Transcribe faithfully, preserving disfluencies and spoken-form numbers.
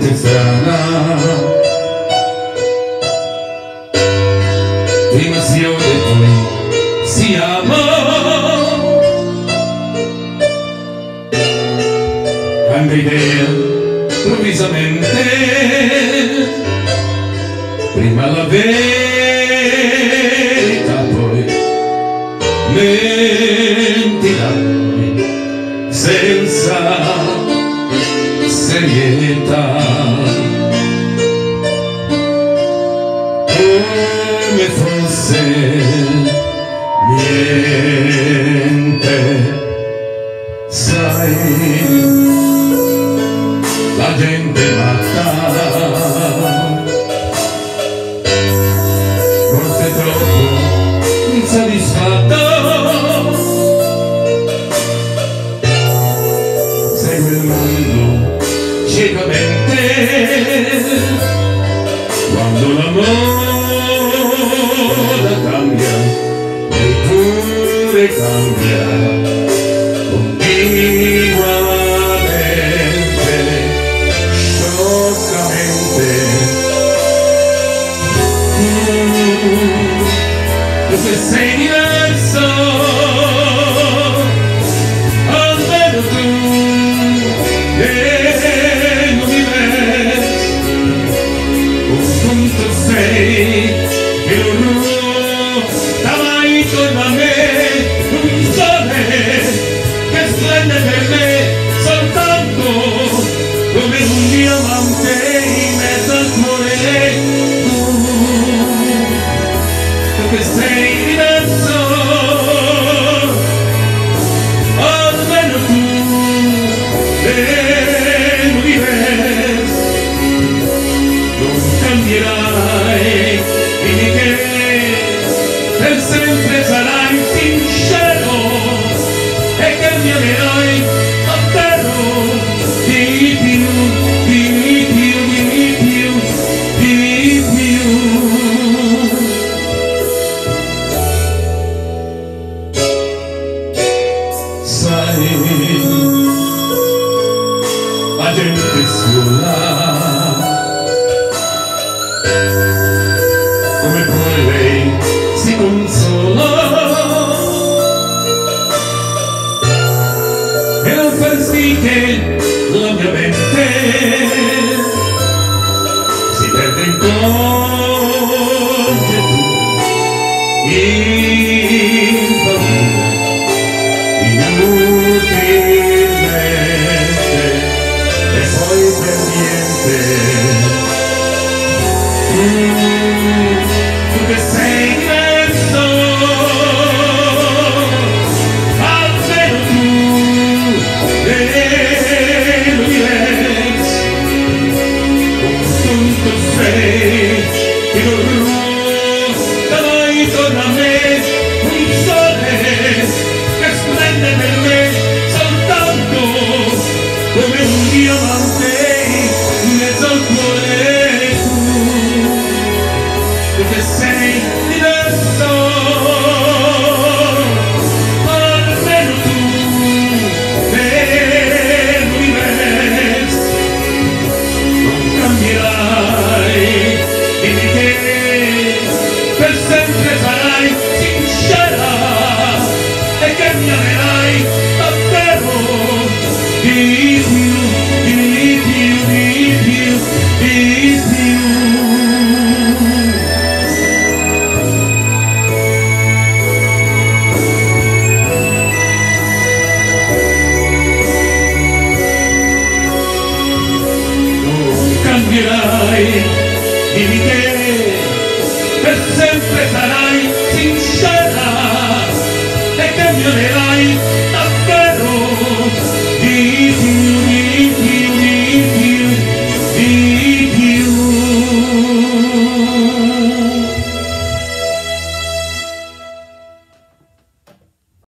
gente strana, prima si odia e poi si ama, cambia idea improvvisamente, prima la verità poi mentirà senza serietà, come fosse niente. Sai, la gente matta, forse troppo insoddisfatta, segue il mondo ciecamente, quando la moda cambia e pure cambia continuamente, scioccamente. Tu che sei diverso, almeno tu sei che non ruota mai intorno a me, un sole che splende per me soltanto come un diamante in mezzo al cuore. Tu, tu che sei diverso, almeno tu dell'universo non cambierai, quindi che per sempre sarai sincero e che mi amerai davvero di più, di più, di più, di più. Sai, la gente sola, come poi lei si consola e non far sì che la mia mente si perde in congetture, in paura, inutilmente e poi per niente. Tu che sei diverso, almeno tu dell'universo, un punto sei che non ruota mai intorno a me, un sole che splende per me soltanto come un diamante in mezzo al cuore. Che sei diverso, almeno tu dell'universo non cambierai, dimmi che per sempre sarai sincera e che mi amerai davvero di più, di più, di più, di più. Cambierai, dimmi che per sempre sarai sincera e che mi amerai